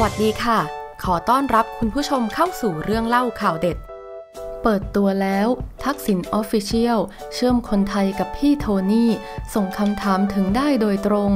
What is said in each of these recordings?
วัสดีค่ะขอต้อนรับคุณผู้ชมเข้าสู่เรื่องเล่าข่าวเด็ดเปิดตัวแล้วทักษิณออฟฟิเชียลเชื่อมคนไทยกับพี่โทนี่ส่งคำถามถึงได้โดยตรง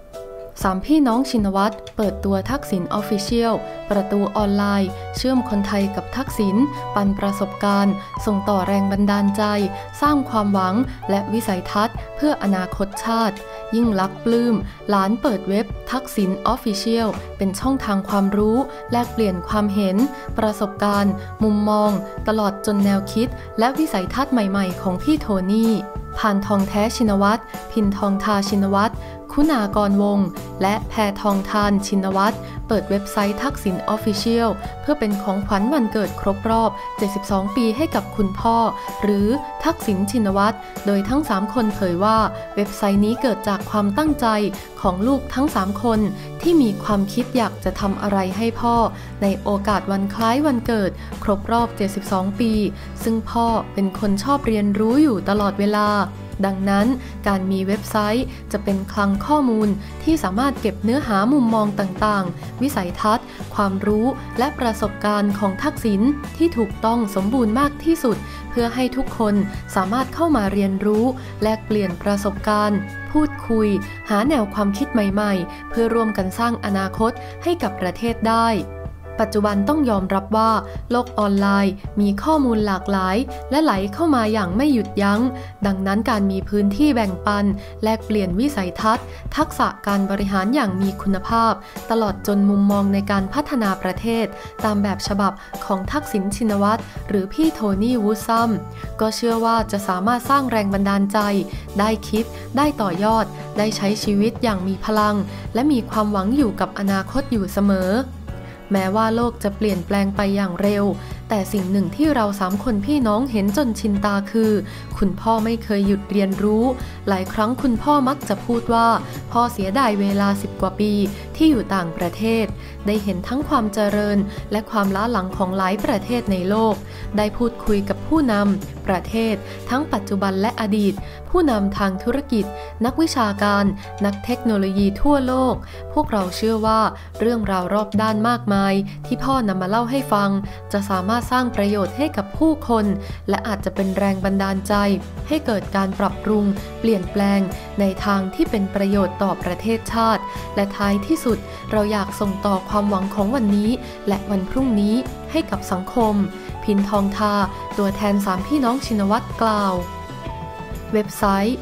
3พี่น้องชินวัตรเปิดตัวทักษิณออฟฟิเชียลประตูออนไลน์เชื่อมคนไทยกับทักษิณปันประสบการณ์ส่งต่อแรงบันดาลใจสร้างความหวังและวิสัยทัศน์เพื่ออนาคตชาติยิ่งลักษณ์ปลื้มหลานเปิดเว็บทักษิณออฟฟิเชียลเป็นช่องทางความรู้แลกเปลี่ยนความเห็นประสบการณ์มุมมองตลอดจนแนวคิดและวิสัยทัศน์ใหม่ๆของพี่โทนี่ผ่านทองแท้ชินวัตรพินทองทาชินวัตรคุณากรวงศ์และแพทองทานชินวัตรเปิดเว็บไซต์ทักษิณออฟฟิเชียลเพื่อเป็นของขวัญวันเกิดครบรอบ72ปีให้กับคุณพ่อหรือทักษิณชินวัตรโดยทั้ง3คนเผยว่าเว็บไซต์นี้เกิดจากความตั้งใจของลูกทั้ง3คนที่มีความคิดอยากจะทำอะไรให้พ่อในโอกาสวันคล้ายวันเกิดครบรอบ72ปีซึ่งพ่อเป็นคนชอบเรียนรู้อยู่ตลอดเวลาดังนั้นการมีเว็บไซต์จะเป็นคลังข้อมูลที่สามารถเก็บเนื้อหามุมมองต่างๆวิสัยทัศน์ความรู้และประสบการณ์ของทักษิณที่ถูกต้องสมบูรณ์มากที่สุดเพื่อให้ทุกคนสามารถเข้ามาเรียนรู้แลกเปลี่ยนประสบการณ์พูดคุยหาแนวความคิดใหม่ๆเพื่อร่วมกันสร้างอนาคตให้กับประเทศได้ปัจจุบันต้องยอมรับว่าโลกออนไลน์มีข้อมูลหลากหลายและไหลเข้ามาอย่างไม่หยุดยั้งดังนั้นการมีพื้นที่แบ่งปันแลกเปลี่ยนวิสัยทัศน์ทักษะการบริหารอย่างมีคุณภาพตลอดจนมุมมองในการพัฒนาประเทศตามแบบฉบับของทักษิณชินวัตรหรือพี่โทนี่วูดซัมก็เชื่อว่าจะสามารถสร้างแรงบันดาลใจได้คิดได้ต่อยอดได้ใช้ชีวิตอย่างมีพลังและมีความหวังอยู่กับอนาคตอยู่เสมอแม้ว่าโลกจะเปลี่ยนแปลงไปอย่างเร็วแต่สิ่งหนึ่งที่เรา3คนพี่น้องเห็นจนชินตาคือคุณพ่อไม่เคยหยุดเรียนรู้หลายครั้งคุณพ่อมักจะพูดว่าพ่อเสียดายเวลา10กว่าปีที่อยู่ต่างประเทศได้เห็นทั้งความเจริญและความล้าหลังของหลายประเทศในโลกได้พูดคุยกับผู้นำประเทศทั้งปัจจุบันและอดีตผู้นำทางธุรกิจนักวิชาการนักเทคโนโลยีทั่วโลกพวกเราเชื่อว่าเรื่องราวรอบด้านมากมายที่พ่อนำมาเล่าให้ฟังจะสามารถสร้างประโยชน์ให้กับผู้คนและอาจจะเป็นแรงบันดาลใจให้เกิดการปรับปรุงเปลี่ยนแปลงในทางที่เป็นประโยชน์ต่อประเทศชาติและท้ายที่สุดเราอยากส่งต่อความหวังของวันนี้และวันพรุ่งนี้ให้กับสังคมพินทองทาตัวแทน3พี่น้องชินวัตรกล่าวเว็บไซต์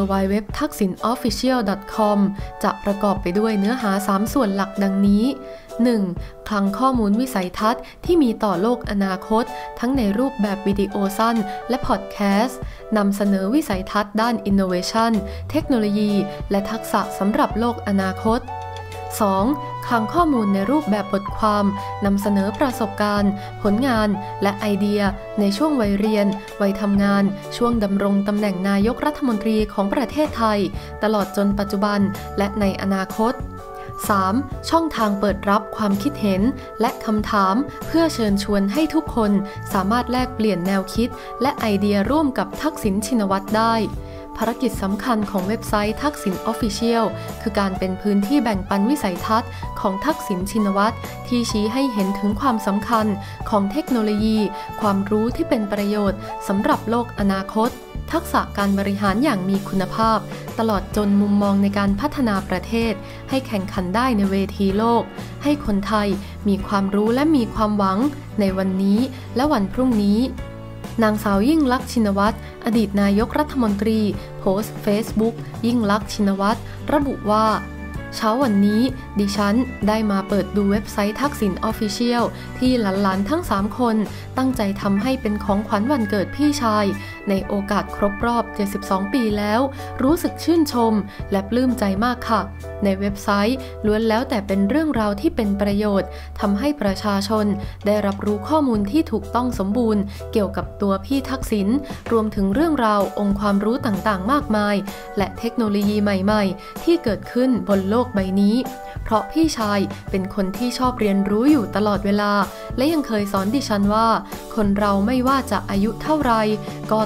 www.thaksinofficial.com จะประกอบไปด้วยเนื้อหา3ส่วนหลักดังนี้ 1. คลังข้อมูลวิสัยทัศน์ที่มีต่อโลกอนาคตทั้งในรูปแบบวิดีโอสั้นและพอดแคสต์นำเสนอวิสัยทัศน์ด้าน Innovation เทคโนโลยีและทักษะสำหรับโลกอนาคต 2. คลังข้อมูลในรูปแบบบทความนำเสนอประสบการณ์ผลงานและไอเดียในช่วงวัยเรียนวัยทำงานช่วงดำรงตำแหน่งนายกรัฐมนตรีของประเทศไทยตลอดจนปัจจุบันและในอนาคต 3. ช่องทางเปิดรับความคิดเห็นและคำถามเพื่อเชิญชวนให้ทุกคนสามารถแลกเปลี่ยนแนวคิดและไอเดียร่วมกับทักษิณชินวัตรได้ภารกิจสำคัญของเว็บไซต์ทักษิณออฟฟิเชียลคือการเป็นพื้นที่แบ่งปันวิสัยทัศน์ของทักษิณชินวัตรที่ชี้ให้เห็นถึงความสำคัญของเทคโนโลยีความรู้ที่เป็นประโยชน์สำหรับโลกอนาคตทักษะการบริหารอย่างมีคุณภาพตลอดจนมุมมองในการพัฒนาประเทศให้แข่งขันได้ในเวทีโลกให้คนไทยมีความรู้และมีความหวังในวันนี้และวันพรุ่งนี้นางสาวยิ่งลักษณ์ชินวัตรอดีตนายกรัฐมนตรีโพสต์ Facebook ยิ่งลักษณ์ชินวัตรระบุว่าเช้าวันนี้ดิฉันได้มาเปิดดูเว็บไซต์ทักษิณออฟฟิเชียลที่หลานๆทั้ง3คนตั้งใจทำให้เป็นของขวัญวันเกิดพี่ชายในโอกาสครบรอบ72ปีแล้วรู้สึกชื่นชมและปลื้มใจมากค่ะในเว็บไซต์ล้วนแล้วแต่เป็นเรื่องราวที่เป็นประโยชน์ทำให้ประชาชนได้รับรู้ข้อมูลที่ถูกต้องสมบูรณ์เกี่ยวกับตัวพี่ทักษิณรวมถึงเรื่องราวองค์ความรู้ต่างๆมากมายและเทคโนโลยีใหม่ๆที่เกิดขึ้นบนโลกใบนี้เพราะพี่ชายเป็นคนที่ชอบเรียนรู้อยู่ตลอดเวลาและยังเคยสอนดิฉันว่าคนเราไม่ว่าจะอายุเท่าไรก็ต้อง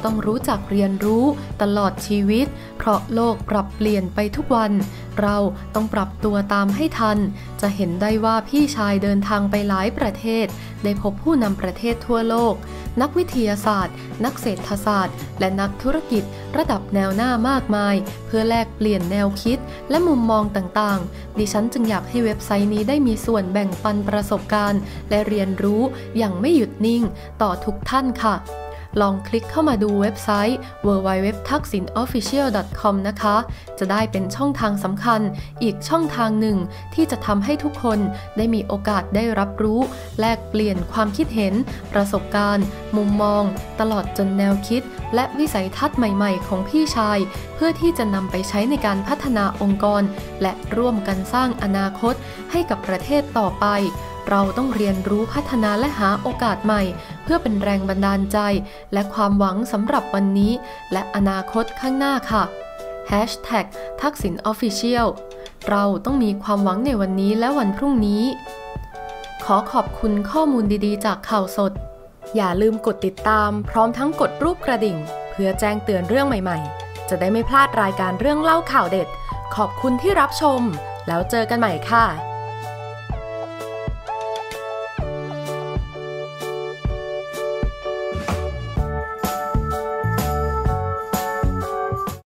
ต้องรู้จักเรียนรู้ตลอดชีวิตเพราะโลกปรับเปลี่ยนไปทุกวันเราต้องปรับตัวตามให้ทันจะเห็นได้ว่าพี่ชายเดินทางไปหลายประเทศได้พบผู้นำประเทศทั่วโลกนักวิทยาศาสตร์นักเศรษฐศาสตร์และนักธุรกิจระดับแนวหน้ามากมายเพื่อแลกเปลี่ยนแนวคิดและมุมมองต่างๆดิฉันจึงอยากให้เว็บไซต์นี้ได้มีส่วนแบ่งปันประสบการณ์และเรียนรู้อย่างไม่หยุดนิ่งต่อทุกท่านค่ะลองคลิกเข้ามาดูเว็บไซต์ www.thaksinofficial.com นะคะจะได้เป็นช่องทางสำคัญอีกช่องทางหนึ่งที่จะทำให้ทุกคนได้มีโอกาสได้รับรู้แลกเปลี่ยนความคิดเห็นประสบการณ์มุมมองตลอดจนแนวคิดและวิสัยทัศน์ใหม่ๆของพี่ชายเพื่อที่จะนำไปใช้ในการพัฒนาองค์กรและร่วมกันสร้างอนาคตให้กับประเทศต่อไปเราต้องเรียนรู้พัฒนาและหาโอกาสใหม่เพื่อเป็นแรงบันดาลใจและความหวังสำหรับวันนี้และอนาคตข้างหน้าค่ะ #ThakSinOfficial เราต้องมีความหวังในวันนี้และวันพรุ่งนี้ขอขอบคุณข้อมูลดีๆจากข่าวสดอย่าลืมกดติดตามพร้อมทั้งกดรูปกระดิ่งเพื่อแจ้งเตือนเรื่องใหม่ๆจะได้ไม่พลาดรายการเรื่องเล่าข่าวเด็ดขอบคุณที่รับชมแล้วเจอกันใหม่ค่ะ